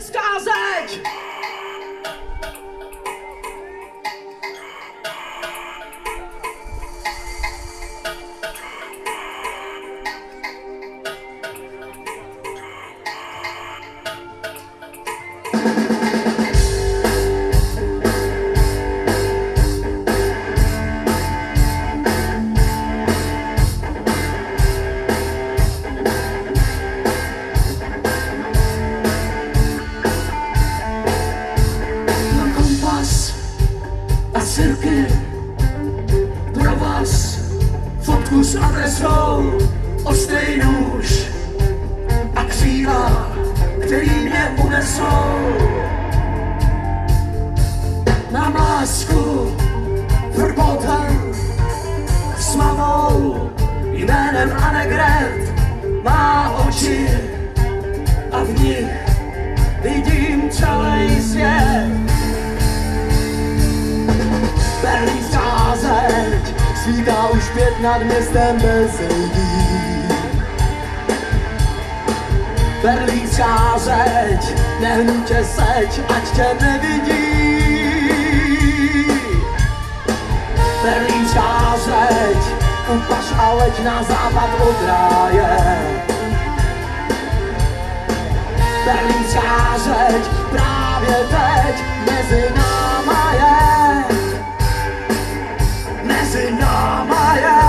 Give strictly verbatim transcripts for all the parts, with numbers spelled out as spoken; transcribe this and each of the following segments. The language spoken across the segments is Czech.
Berlínská zeď! Pro vás fotku s adresou, ostrý nůž a křídla, který mě unesou. Mám lásku verboten s mamou jménem Annegret. Má oči a v nich vidím celý svět. Berlínská zeď svítá už pět nad městem bez lidí. Berlínská zeď, nehnutě seď, ať tě nevidí. Berlínská zeď, upaš a leď na západ od ráje. Berlínská zeď, právě teď mezi náma je. Mezi náma je,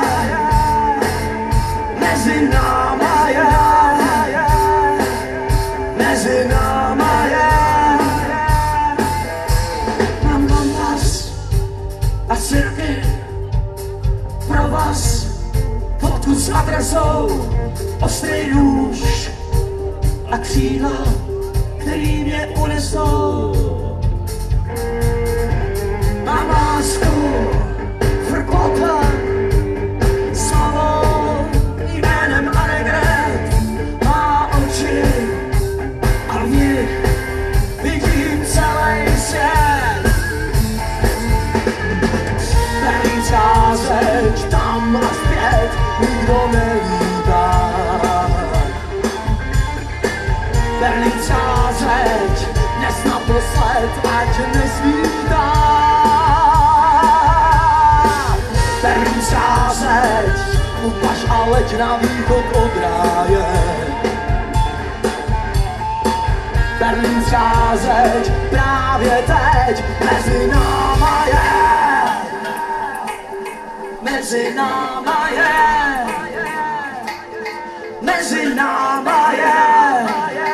mezi náma je, mezi náma je. Mám kompas a cirky pro vás, fotku s adresou, ostrý nůž a křídla, který mě unesou. Mám lásku s mamou jménem Annegret. Má oči a v nich vidím celý svět. Berlínská zeď, tam a zpět nikdo nelítá. Berlínská zeď, dnes naposled, ať nesvítá. Berlínská zeď, upaš a leď na východ od ráje. Berlínská zeď, právě teď mezi náma je. Mezi náma je. Mezi náma je.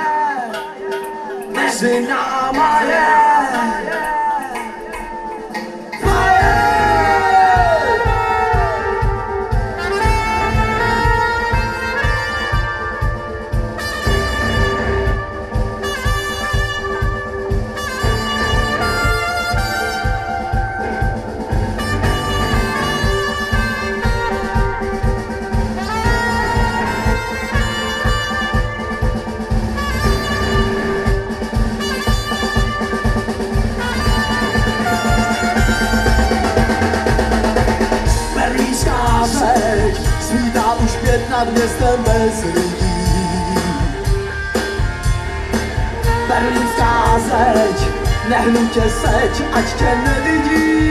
Mezi náma je. Svítá už pět nad městem bez lidí. Berlínská zeď, nehnutě seď, ať tě nevidí.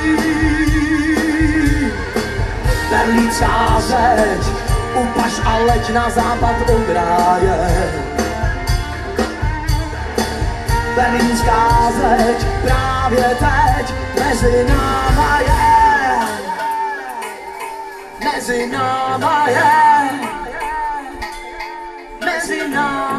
Berlínská zeď, upaš a leď na západ od ráje. Berlínská zeď, právě teď mezi náma je. Mezi náma je, mezi náma.